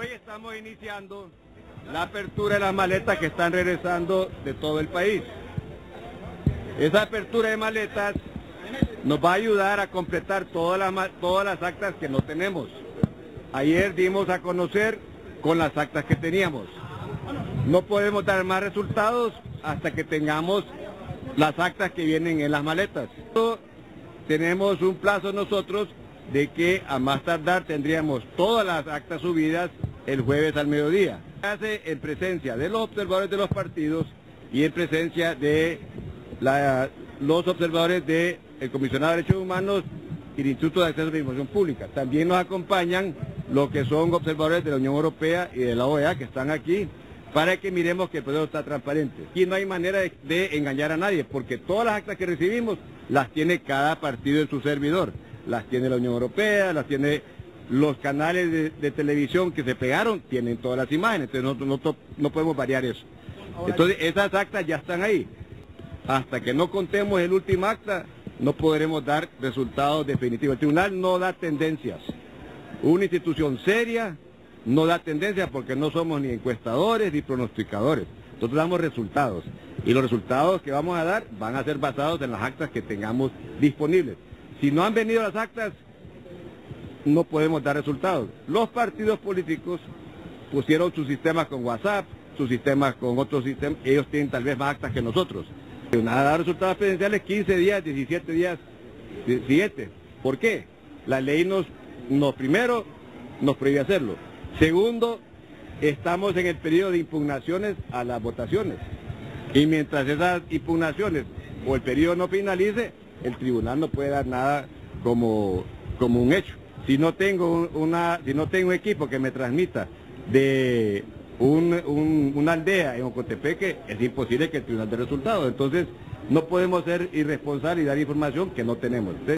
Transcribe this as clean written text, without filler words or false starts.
Hoy estamos iniciando la apertura de las maletas que están regresando de todo el país. Esa apertura de maletas nos va a ayudar a completar todas las actas que no tenemos. Ayer dimos a conocer con las actas que teníamos. No podemos dar más resultados hasta que tengamos las actas que vienen en las maletas. Tenemos un plazo nosotros de que a más tardar tendríamos todas las actas subidas el jueves al mediodía. Se hace en presencia de los observadores de los partidos y en presencia de los observadores del Comisionado de Derechos Humanos y el Instituto de Acceso a la Información Pública. También nos acompañan los que son observadores de la Unión Europea y de la OEA que están aquí para que miremos que el proceso está transparente. Aquí no hay manera de engañar a nadie porque todas las actas que recibimos las tiene cada partido en su servidor. Las tiene la Unión Europea, las tiene los canales de televisión que se pegaron, tienen todas las imágenes, entonces no podemos variar eso. Entonces esas actas ya están ahí. Hasta que no contemos el último acta, no podremos dar resultados definitivos. El tribunal no da tendencias. Una institución seria no da tendencias porque no somos ni encuestadores ni pronosticadores. Nosotros damos resultados. Y los resultados que vamos a dar van a ser basados en las actas que tengamos disponibles. Si no han venido las actas, no podemos dar resultados. Los partidos políticos pusieron sus sistemas con WhatsApp, sus sistemas con otros sistemas, ellos tienen tal vez más actas que nosotros. Nada da resultados presidenciales 15 días, 17 días, 17. ¿Por qué? La ley primero nos prohíbe hacerlo. Segundo, estamos en el periodo de impugnaciones a las votaciones. Y mientras esas impugnaciones o el periodo no finalice, el tribunal no puede dar nada como un hecho. Si no tengo un equipo que me transmita de una aldea en Ocotepeque, es imposible que el tribunal dé resultados. Entonces, no podemos ser irresponsables y dar información que no tenemos.